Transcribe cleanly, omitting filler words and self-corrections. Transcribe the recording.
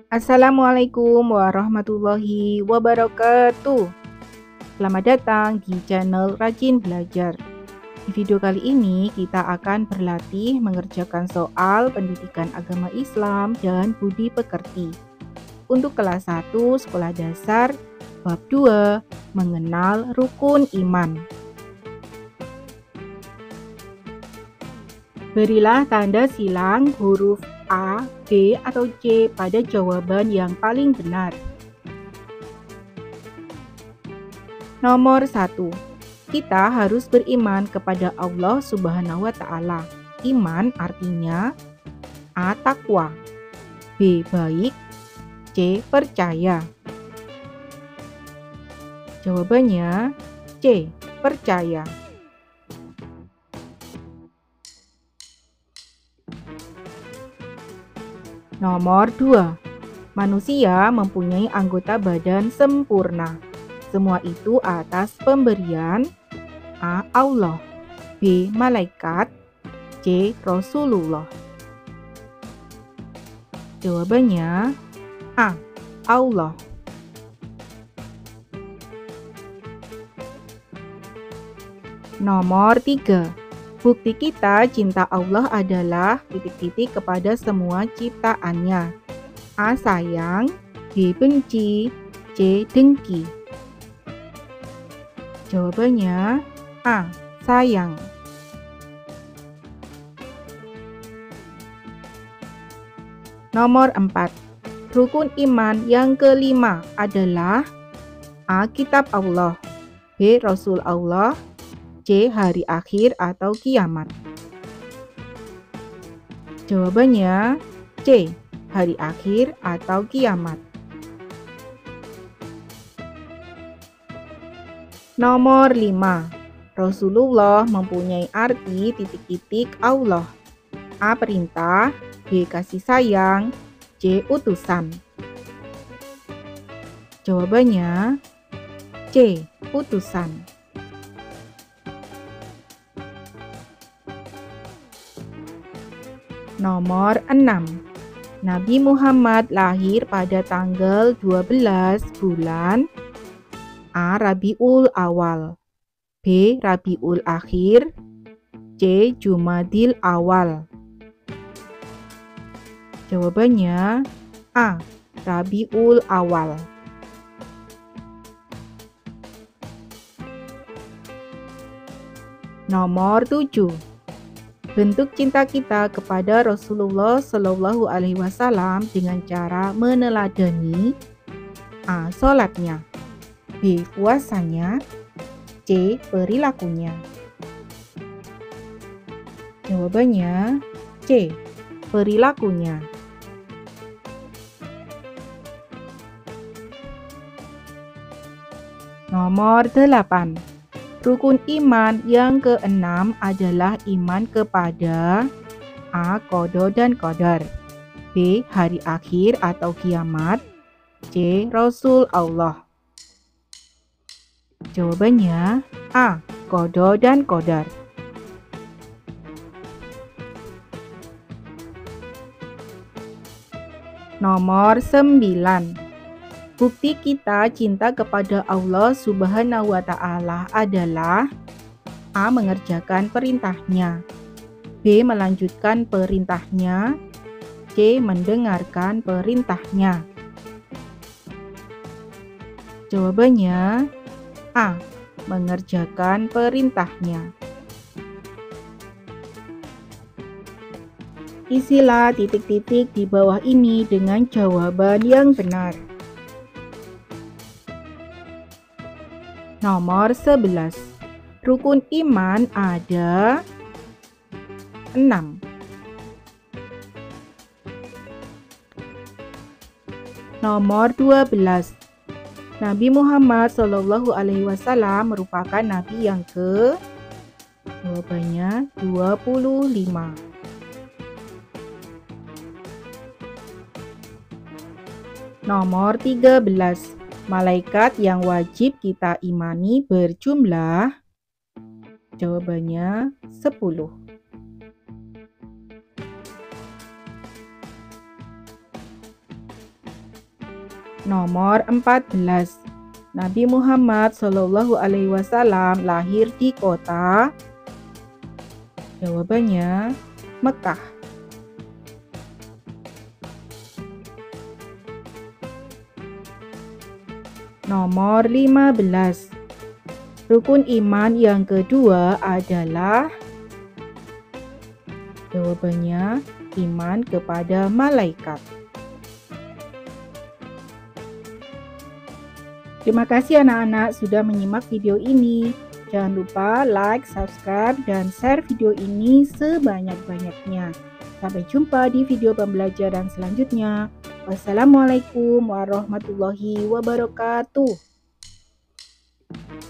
Assalamualaikum warahmatullahi wabarakatuh. Selamat datang di channel Rajin Belajar. Di video kali ini kita akan berlatih mengerjakan soal pendidikan agama Islam dan budi pekerti. Untuk kelas 1 sekolah dasar, bab 2, mengenal rukun iman. Berilah tanda silang huruf A, B, atau C pada jawaban yang paling benar. Nomor 1. Kita harus beriman kepada Allah Subhanahu wa Ta'ala. Iman artinya A. Takwa, B. Baik, C. Percaya. Jawabannya C. Percaya. Nomor 2. Manusia mempunyai anggota badan sempurna. Semua itu atas pemberian A. Allah, B. Malaikat, C. Rasulullah. Jawabannya A. Allah. Nomor 3. Bukti kita cinta Allah adalah titik-titik kepada semua ciptaannya. A. Sayang, B. Benci, C. Dengki. Jawabannya A. Sayang. Nomor 4. Rukun iman yang kelima adalah A. Kitab Allah, B. Rasul Allah, C. Hari akhir atau kiamat. Jawabannya C. Hari akhir atau kiamat. Nomor 5. Rasulullah mempunyai arti titik-titik Allah. A. Perintah, B. Kasih sayang, C. Utusan. Jawabannya C. Utusan. Nomor 6. Nabi Muhammad lahir pada tanggal 12 bulan A. Rabiul Awal, B. Rabiul Akhir, C. Jumadil Awal. Jawabannya A. Rabiul Awal. Nomor 7. Bentuk cinta kita kepada Rasulullah Shallallahu Alaihi Wasallam dengan cara meneladani A. Sholatnya, B. Puasanya, C. Perilakunya. Jawabannya C. Perilakunya. Nomor 8. Rukun iman yang keenam adalah iman kepada A. Qada dan Qadar, B. Hari akhir atau kiamat, C. Rasul Allah. Jawabannya A. Qada dan Qadar. Nomor 9. Bukti kita cinta kepada Allah Subhanahu wa Ta'ala adalah A. Mengerjakan perintahnya, B. Melanjutkan perintahnya, C. Mendengarkan perintahnya. Jawabannya A. Mengerjakan perintahnya. Isilah titik-titik di bawah ini dengan jawaban yang benar. Nomor 11. Rukun iman ada 6. Nomor 12. Nabi Muhammad Shallallahu Alaihi Wasallam merupakan nabi yang jawabannya 25. Nomor 13. Malaikat yang wajib kita imani berjumlah, jawabannya 10. Nomor 14. Nabi Muhammad SAW lahir di kota. Jawabannya Mekah. Nomor 15. Rukun iman yang kedua adalah. Jawabannya iman kepada malaikat. Terima kasih anak-anak sudah menyimak video ini. Jangan lupa like, subscribe, dan share video ini sebanyak-banyaknya. Sampai jumpa di video pembelajaran selanjutnya. Wassalamualaikum warahmatullahi wabarakatuh.